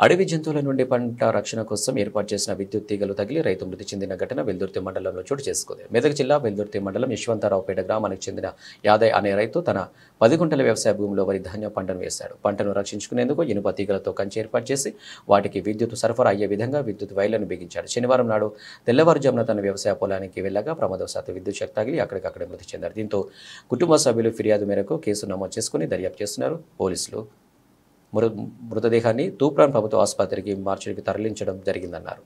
అడవి జంతువుల నుండి పంట రక్షణ కోసం ఏర్పాటు చేసిన విద్యుత్ తీగలు తగిలి రైతు మృతి చెందిన ఘటన వెల్దుర్తి మండలంలో చోటు చేసుకుంది. మెదక్ జిల్లా వెల్దుర్తి మండలం యశ్వంతరావుపేట గ్రామానికి చెందిన యాదయ్య అనే రైతు తన 10 గుంటల వ్యవసాయ భూమిలో వరి ధాన్య పంటను వేశాడు. పంటను రక్షించుకునేందుకు ఇనుప తీగలతో కంచె ఏర్పాటు చేసి వాటికి విద్యుత్ సరఫరా అయ్యే విధంగా విద్యుత్ వైర్లను బిగించాడు. శనివారం నాడు తెల్లవారుజామున తన వ్యవసాయ పొలానికి వెళ్ళగా ప్రమాదవశాత్తు విద్యుత్ షాక్ తగిలి అక్కడికక్కడే మృతి చెందారు. దీంతో కుటుంబ సభ్యులు ఫిర్యాదు మేరకు కేసు నమోదు చేసుకుని దర్యాప్తు చేస్తున్నారు పోలీసులు. మృతదేహాన్ని తూప్రాన్ ప్రభుత్వ ఆసుపత్రికి మార్చికి తరలించడం జరిగిందన్నారు.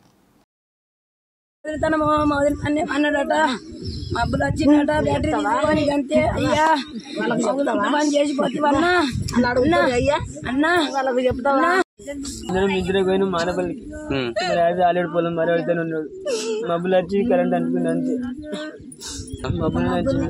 అన్నాడట మబ్బులు వచ్చినట బ్యాటరీ తీసుకొని అంతే అయ్యా పని చేసిపోతే అన్నా వాళ్ళకు చెప్తావా ఇద్దరు పోయిన మానపల్లికి ఆలేడు పొలం మరి అడితే ఉన్నాడు. మబ్బులు వచ్చి కరెంట్ అనుకుంది అంతే. మబ్బులు వచ్చింది.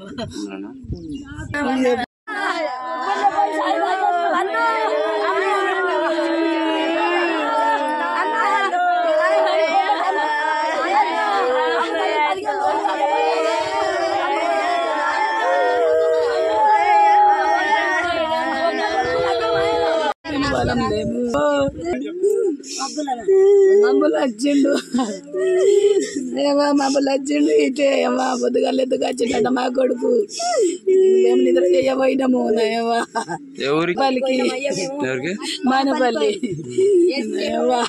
మబ్బులు వచ్చిండు ఏమో మబ్బులు వచ్చిండు ఇటే ఏమో పొద్దుగాలు ఎద్దుకు వచ్చిండట మా కొడుకు. మేము నిద్ర చేయబోయినాము పల్లికి మానపల్లి ఏమో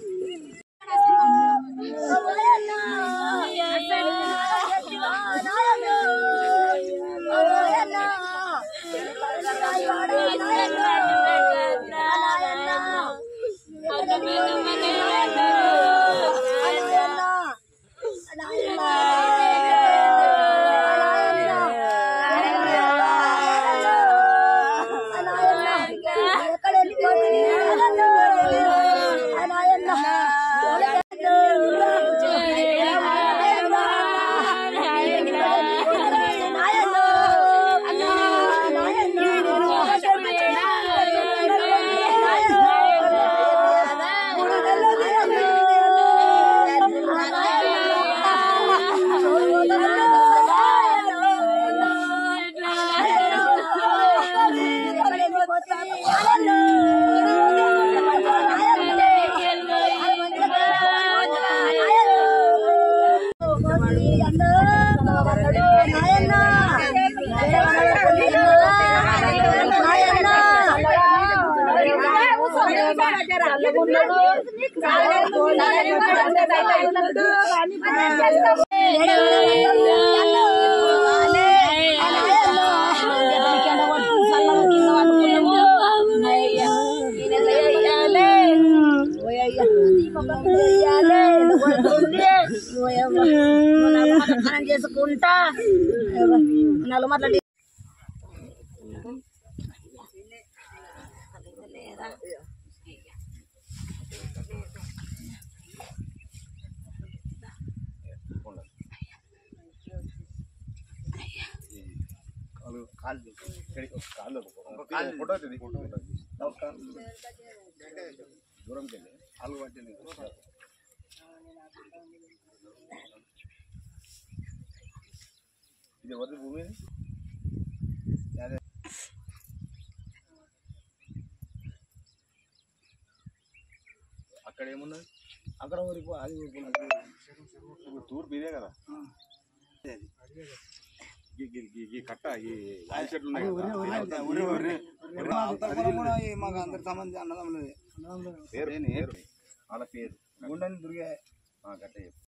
చేసుకుంటా నలుగు మాట్లాడి భూమి అక్కడ ఏమున్నది అక్కడ ఊరికి అది తూర్పు ఇదే కదా కట్ట ఈ వాయి చెట్లు ఉన్నాయి మాకు అందరి సంబంధించి అన్నదమ్ములది పేరు వాళ్ళ పేరు గుండెని దుర్గే గట్ట